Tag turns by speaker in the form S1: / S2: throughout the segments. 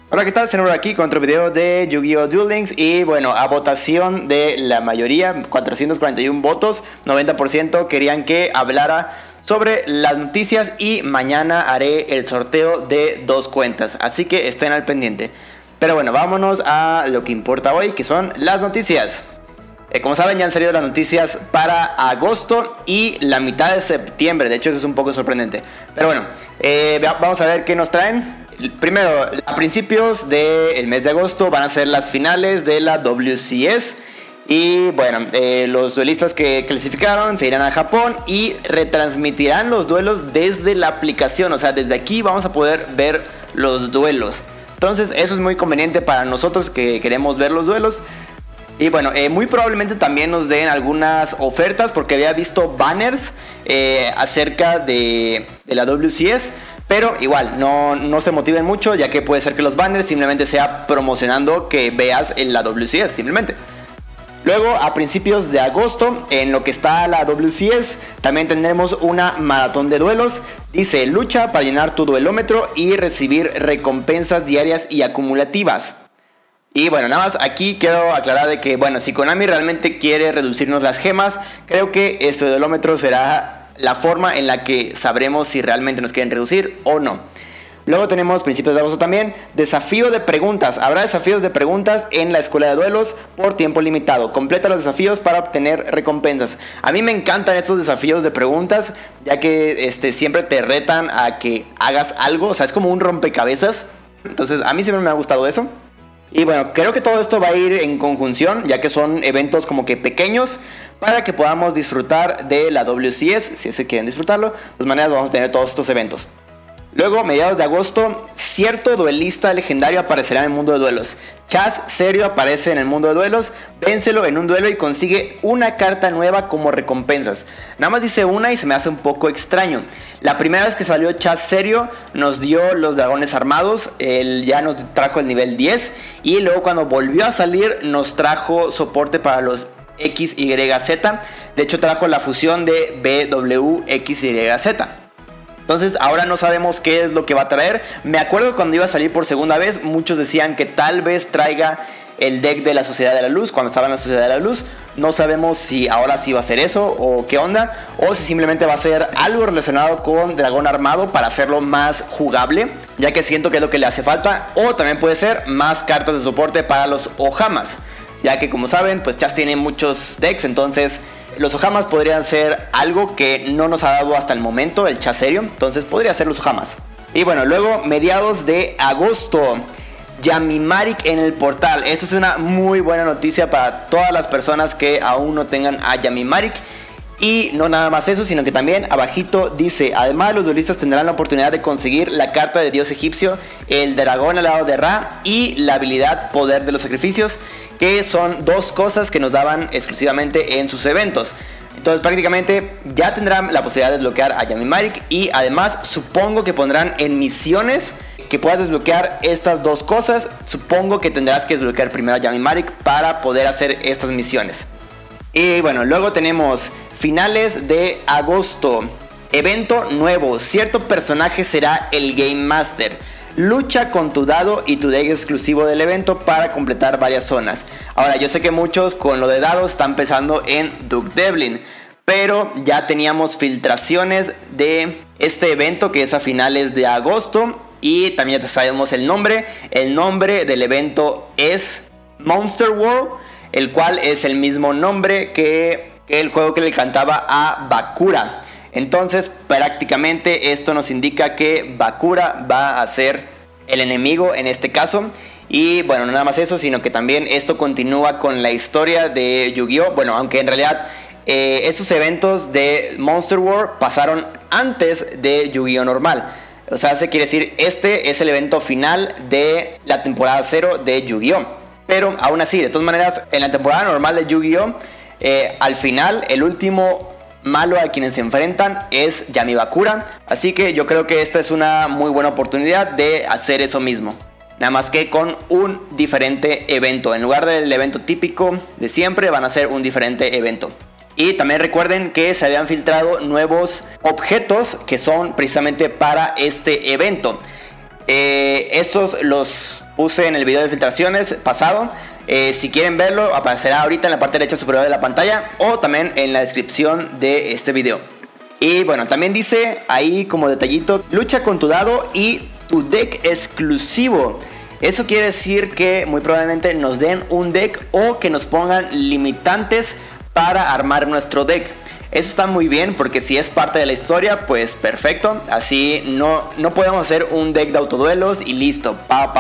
S1: Hola, ¿qué tal? Senor aquí con otro video de Yu-Gi-Oh! Duel Links. Y bueno, a votación de la mayoría, 441 votos, 90% querían que hablara sobre las noticias. Y mañana haré el sorteo de 2 cuentas, así que estén al pendiente. Pero bueno, vámonos a lo que importa hoy, que son las noticias. Como saben, ya han salido las noticias para agosto y la mitad de septiembre. De hecho, eso es un poco sorprendente. Pero bueno, vamos a ver qué nos traen. Primero, a principios del mes de agosto van a ser las finales de la WCS. Y bueno, los duelistas que clasificaron se irán a Japón y retransmitirán los duelos desde la aplicación. O sea, desde aquí vamos a poder ver los duelos. Entonces eso es muy conveniente para nosotros que queremos ver los duelos. Y bueno, muy probablemente también nos den algunas ofertas, porque había visto banners acerca de la WCS. Pero igual, no se motiven mucho, ya que puede ser que los banners simplemente sea promocionando que veas en la WCS, simplemente. Luego, a principios de agosto, en lo que está la WCS, también tendremos una maratón de duelos. Dice, lucha para llenar tu duelómetro y recibir recompensas diarias y acumulativas. Y bueno, nada más aquí quiero aclarar de que, bueno, si Konami realmente quiere reducirnos las gemas, creo que este duelómetro será la forma en la que sabremos si realmente nos quieren reducir o no. Luego tenemos principios de agosto también, desafío de preguntas. Habrá desafíos de preguntas en la escuela de duelos por tiempo limitado. Completa los desafíos para obtener recompensas. A mí me encantan estos desafíos de preguntas, ya que siempre te retan a que hagas algo. O sea, es como un rompecabezas. Entonces a mí siempre me ha gustado eso. Y bueno, creo que todo esto va a ir en conjunción, ya que son eventos como que pequeños, para que podamos disfrutar de la WCS. Si es que quieren disfrutarlo, de todas maneras vamos a tener todos estos eventos. Luego, mediados de agosto, cierto duelista legendario aparecerá en el mundo de duelos. Chas Serio aparece en el mundo de duelos, vénselo en un duelo y consigue una carta nueva como recompensas. Nada más dice una y se me hace un poco extraño. La primera vez que salió Chas Serio nos dio los dragones armados, él ya nos trajo el nivel 10, y luego cuando volvió a salir nos trajo soporte para los XYZ. De hecho trajo la fusión de BWXYZ. Entonces ahora no sabemos qué es lo que va a traer. Me acuerdo cuando iba a salir por segunda vez, muchos decían que tal vez traiga el deck de la Sociedad de la Luz, cuando estaba en la Sociedad de la Luz. No sabemos si ahora sí va a ser eso o qué onda, o si simplemente va a ser algo relacionado con Dragón Armado para hacerlo más jugable, ya que siento que es lo que le hace falta. O también puede ser más cartas de soporte para los Ohamas, ya que como saben, pues Chas tiene muchos decks. Entonces los Ohamas podrían ser algo que no nos ha dado hasta el momento el Chas Serio. Entonces podría ser los Ohamas. Y bueno, luego mediados de agosto, Yamimarik en el portal. Esto es una muy buena noticia para todas las personas que aún no tengan a Yamimarik. Y no nada más eso, sino que también abajito dice, además los duelistas tendrán la oportunidad de conseguir la carta de dios egipcio, el dragón alado de Ra y la habilidad poder de los sacrificios, que son dos cosas que nos daban exclusivamente en sus eventos. Entonces prácticamente ya tendrán la posibilidad de desbloquear a Yamimarik, y además supongo que pondrán en misiones que puedas desbloquear estas dos cosas. Supongo que tendrás que desbloquear primero a Yamimarik para poder hacer estas misiones. Y bueno, luego tenemos finales de agosto, evento nuevo, cierto personaje será el Game Master. Lucha con tu dado y tu deck exclusivo del evento para completar varias zonas. Ahora, yo sé que muchos con lo de dados están pensando en Duke Devlin, pero ya teníamos filtraciones de este evento que es a finales de agosto, y también ya sabemos el nombre. El nombre del evento es Monster World, el cual es el mismo nombre que el juego que le cantaba a Bakura. Entonces prácticamente esto nos indica que Bakura va a ser el enemigo en este caso. Y bueno, no nada más eso, sino que también esto continúa con la historia de Yu-Gi-Oh! Bueno, aunque en realidad estos eventos de Monster World pasaron antes de Yu-Gi-Oh! Normal. O sea, se quiere decir, este es el evento final de la temporada 0 de Yu-Gi-Oh! Pero aún así, de todas maneras, en la temporada normal de Yu-Gi-Oh! Al final, el último malo a quienes se enfrentan es Yami Bakura. Así que yo creo que esta es una muy buena oportunidad de hacer eso mismo, nada más que con un diferente evento. En lugar del evento típico de siempre, van a ser un diferente evento. Y también recuerden que se habían filtrado nuevos objetos que son precisamente para este evento. Estos los puse en el video de filtraciones pasado. Si quieren verlo, aparecerá ahorita en la parte derecha superior de la pantalla o también en la descripción de este video. Y bueno, también dice ahí como detallito: lucha con tu dado y tu deck exclusivo. Eso quiere decir que muy probablemente nos den un deck o que nos pongan limitantes para armar nuestro deck. Eso está muy bien, porque si es parte de la historia, pues perfecto. Así no podemos hacer un deck de autoduelos y listo,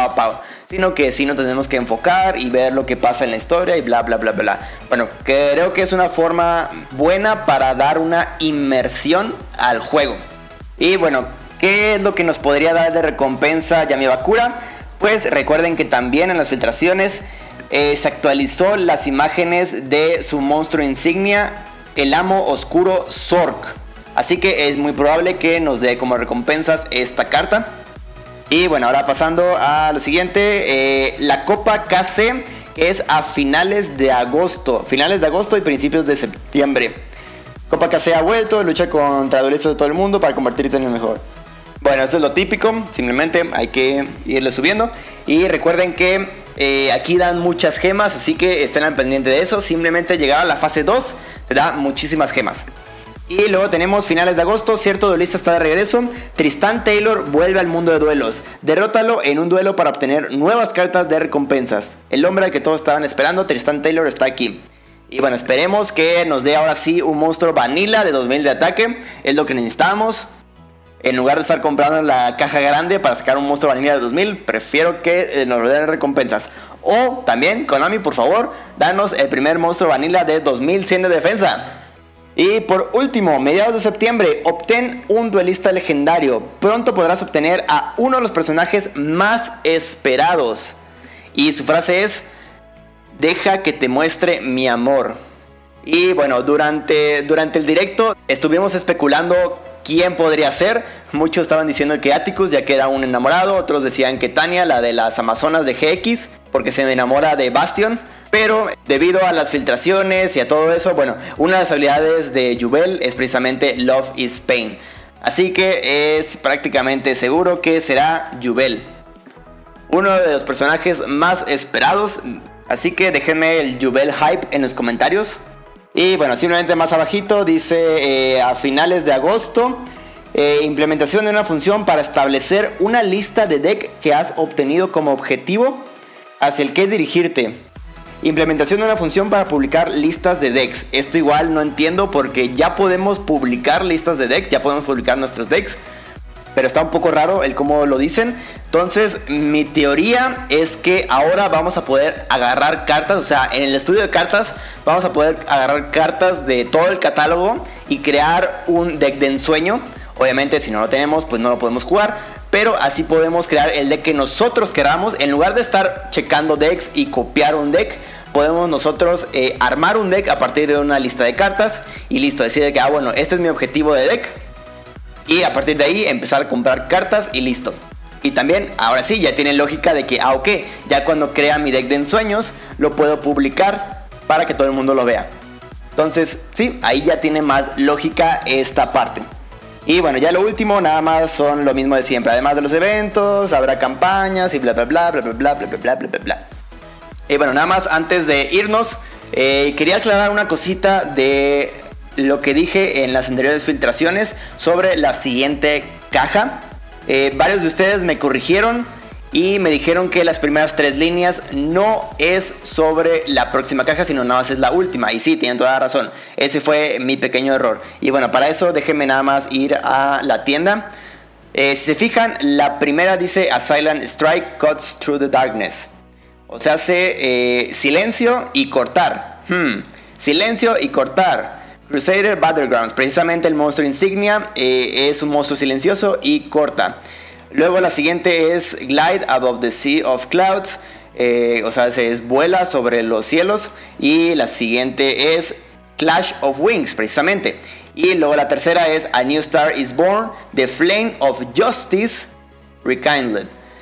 S1: sino que sí nos tenemos que enfocar y ver lo que pasa en la historia y bla bla bla bla. Bueno, creo que es una forma buena para dar una inmersión al juego. Y bueno, ¿qué es lo que nos podría dar de recompensa Yami Bakura? Pues recuerden que también en las filtraciones se actualizó las imágenes de su monstruo insignia, el amo oscuro Zork. Así que es muy probable que nos dé como recompensas esta carta. Y bueno, ahora pasando a lo siguiente, la Copa KC, que es a finales de agosto y principios de septiembre. Copa KC ha vuelto, lucha contra duelistas de todo el mundo para convertirte en el mejor. Bueno, eso es lo típico, simplemente hay que irle subiendo. Y recuerden que aquí dan muchas gemas, así que estén al pendiente de eso. Simplemente llegar a la fase 2 te da muchísimas gemas. Y luego tenemos finales de agosto, cierto duelista está de regreso. Tristan Taylor vuelve al mundo de duelos. Derrótalo en un duelo para obtener nuevas cartas de recompensas. El hombre al que todos estaban esperando, Tristan Taylor, está aquí. Y bueno, esperemos que nos dé ahora sí un monstruo vanilla de 2000 de ataque. Es lo que necesitamos. En lugar de estar comprando la caja grande para sacar un monstruo vanilla de 2000, prefiero que nos den recompensas. O también, Konami, por favor, danos el primer monstruo vanilla de 2100 de defensa. Y por último, mediados de septiembre, obtén un duelista legendario. Pronto podrás obtener a uno de los personajes más esperados. Y su frase es: deja que te muestre mi amor. Y bueno, durante el directo estuvimos especulando quién podría ser. Muchos estaban diciendo que Atticus, ya que era un enamorado. Otros decían que Tania, la de las Amazonas de GX, porque se enamora de Bastion. Pero debido a las filtraciones y a todo eso, bueno, una de las habilidades de Yubel es precisamente Love is Pain. Así que es prácticamente seguro que será Yubel, uno de los personajes más esperados. Así que déjenme el Yubel hype en los comentarios. Y bueno, simplemente más abajito dice a finales de agosto, implementación de una función para establecer una lista de deck que has obtenido como objetivo hacia el que dirigirte. Implementación de una función para publicar listas de decks. Esto igual no entiendo, porque ya podemos publicar listas de deck, ya podemos publicar nuestros decks, pero está un poco raro el cómo lo dicen. Entonces mi teoría es que ahora vamos a poder agarrar cartas, o sea, en el estudio de cartas vamos a poder agarrar cartas de todo el catálogo y crear un deck de ensueño. Obviamente si no lo tenemos, pues no lo podemos jugar, pero así podemos crear el deck que nosotros queramos. En lugar de estar checando decks y copiar un deck, podemos nosotros armar un deck a partir de una lista de cartas y listo, decir que bueno, este es mi objetivo de deck. Y a partir de ahí empezar a comprar cartas y listo. Y también, ahora sí, ya tiene lógica de que, ok, ya cuando crea mi deck de ensueños, lo puedo publicar para que todo el mundo lo vea. Entonces, sí, ahí ya tiene más lógica esta parte. Y bueno, ya lo último, nada más son lo mismo de siempre. Además de los eventos, habrá campañas y bla bla bla bla bla bla bla bla bla bla bla. Y bueno, nada más antes de irnos, quería aclarar una cosita de lo que dije en las anteriores filtraciones sobre la siguiente caja. Varios de ustedes me corrigieron y me dijeron que las primeras 3 líneas no es sobre la próxima caja, sino nada más es la última. Y sí, tienen toda la razón, ese fue mi pequeño error. Y bueno, para eso déjenme nada más ir a la tienda. Si se fijan, la primera dice: A Silent Strike cuts through the darkness. O sea, hace silencio y cortar. Silencio y cortar. Crusader Battlegrounds, precisamente el monstruo insignia, es un monstruo silencioso y corta. Luego la siguiente es Glide Above the Sea of Clouds, o sea, vuela sobre los cielos. Y la siguiente es Clash of Wings, precisamente. Y luego la tercera es A New Star is Born, The Flame of Justice Rekindled.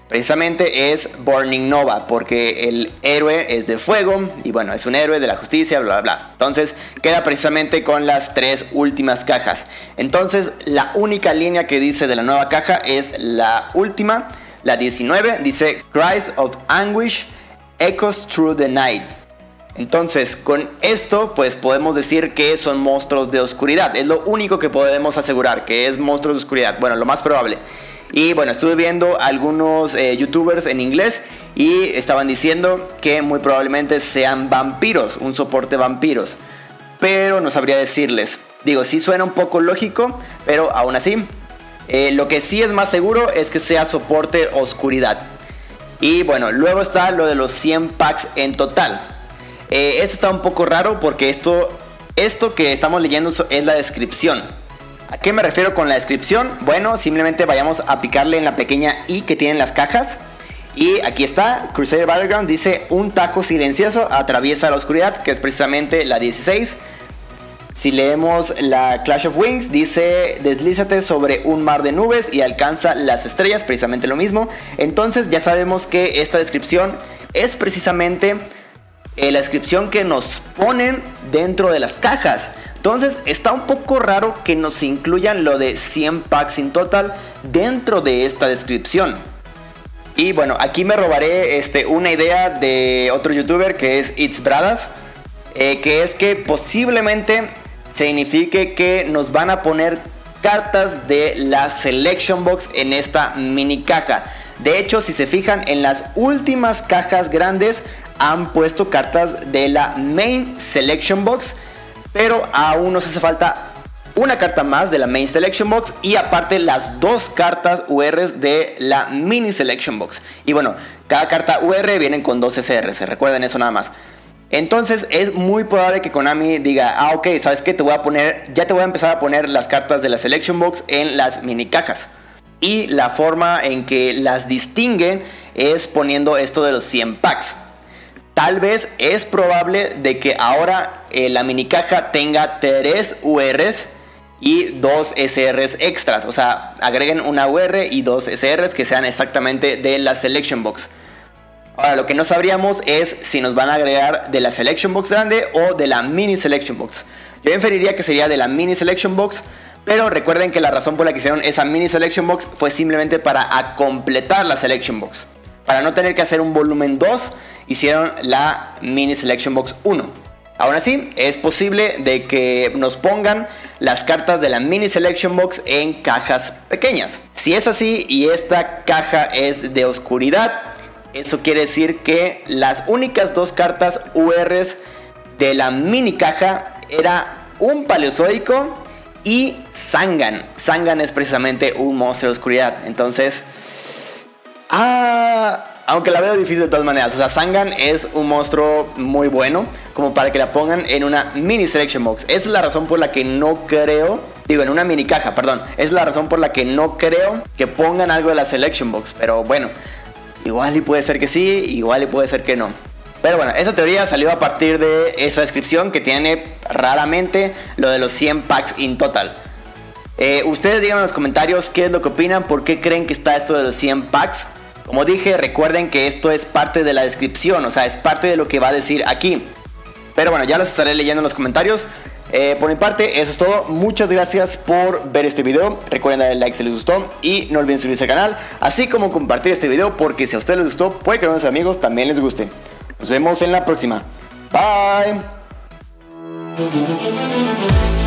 S1: precisamente es Burning Nova, porque el héroe es de fuego y bueno, es un héroe de la justicia, bla bla bla. Entonces queda precisamente con las 3 últimas cajas. Entonces la única línea que dice de la nueva caja es la última, la 19, dice Cries of Anguish Echoes Through the Night. Entonces con esto pues podemos decir que son monstruos de oscuridad. Es lo único que podemos asegurar, que es monstruos de oscuridad. Bueno, lo más probable. Y bueno, estuve viendo algunos youtubers en inglés y estaban diciendo que muy probablemente sean vampiros, un soporte vampiros. Pero no sabría decirles. Digo, sí suena un poco lógico, pero aún así. Lo que sí es más seguro es que sea soporte oscuridad. Y bueno, luego está lo de los 100 packs en total. Esto está un poco raro porque esto que estamos leyendo es la descripción. ¿A qué me refiero con la descripción? Bueno, simplemente vayamos a picarle en la pequeña I que tienen las cajas. Y aquí está, Crusader Battleground dice un tajo silencioso atraviesa la oscuridad, que es precisamente la 16. Si leemos la Clash of Wings, dice deslízate sobre un mar de nubes y alcanza las estrellas, precisamente lo mismo. Entonces ya sabemos que esta descripción es precisamente la descripción que nos ponen dentro de las cajas. Entonces está un poco raro que nos incluyan lo de 100 packs in total dentro de esta descripción. Y bueno, aquí me robaré una idea de otro youtuber que es It's Bradas, que es que posiblemente signifique que nos van a poner cartas de la Selection Box en esta mini caja. De hecho, si se fijan en las últimas cajas grandes han puesto cartas de la Main Selection Box, pero aún nos hace falta una carta más de la Main Selection Box y aparte las 2 cartas URs de la Mini Selection Box. Y bueno, cada carta UR vienen con 2 SRs, recuerden eso nada más. Entonces es muy probable que Konami diga, ok, ¿sabes qué? Ya te voy a empezar a poner las cartas de la Selection Box en las mini cajas. Y la forma en que las distinguen es poniendo esto de los 100 packs. Tal vez es probable de que ahora la mini caja tenga 3 URs y 2 SRs extras. O sea, agreguen una UR y 2 SRs que sean exactamente de la Selection Box. Ahora, lo que no sabríamos es si nos van a agregar de la Selection Box grande o de la Mini Selection Box. Yo inferiría que sería de la Mini Selection Box, pero recuerden que la razón por la que hicieron esa Mini Selection Box fue simplemente para completar la Selection Box. Para no tener que hacer un volumen 2, hicieron la Mini Selection Box 1. Aún así, es posible de que nos pongan las cartas de la Mini Selection Box en cajas pequeñas. Si es así y esta caja es de oscuridad, eso quiere decir que las únicas 2 cartas URs de la mini caja era un Paleozoico y Zangan. Zangan es precisamente un monstruo de oscuridad. Entonces, aunque la veo difícil de todas maneras. O sea, Zangan es un monstruo muy bueno como para que la pongan en una Mini Selection Box. Esa es la razón por la que no creo, en una mini caja, perdón. Es la razón por la que no creo que pongan algo de la Selection Box. Pero bueno, igual y puede ser que sí, igual y puede ser que no. Pero bueno, esa teoría salió a partir de esa descripción que tiene raramente lo de los 100 packs in total. Ustedes díganme en los comentarios qué es lo que opinan, por qué creen que está esto de los 100 packs. Como dije, recuerden que esto es parte de la descripción, o sea, es parte de lo que va a decir aquí. Pero bueno, ya los estaré leyendo en los comentarios. Por mi parte, eso es todo. Muchas gracias por ver este video. Recuerden darle like si les gustó y no olviden suscribirse al canal, así como compartir este video, porque si a ustedes les gustó, puede que a unos amigos también les guste. Nos vemos en la próxima. Bye.